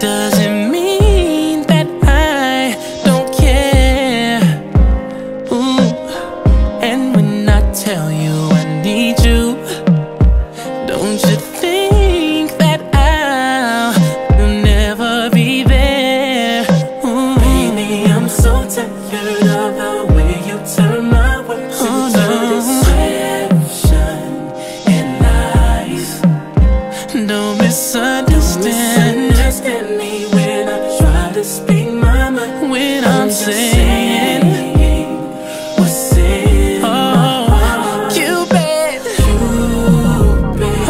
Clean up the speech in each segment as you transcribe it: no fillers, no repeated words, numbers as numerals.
doesn't mean that I don't care. Ooh. And when I tell you I need you, don't you think that I'll never be there? Ooh. Baby, I'm so tired of the way you turn my words into deception and lies. Don't misunderstand me when I try to speak my mind. when I'm saying what's in my heart. Cupid, Cupid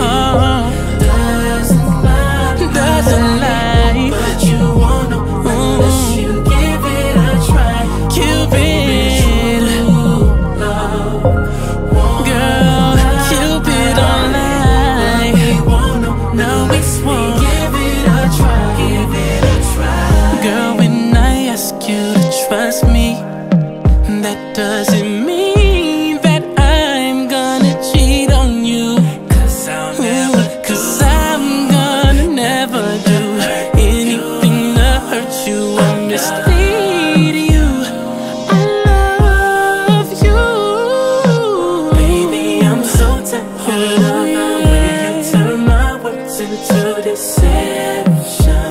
doesn't lie, but you won't know unless you give it a try. Cupid, girl, Cupid don't lie. No, we won't. Give it a try. Give it a try. Girl, when I ask you to trust me, that doesn't mean that I'm gonna cheat on you. Cause I'll never Cause I'm gonna never do anything to hurt you or mislead you. I love you. Baby, I'm so tired of the way you turn my words into deception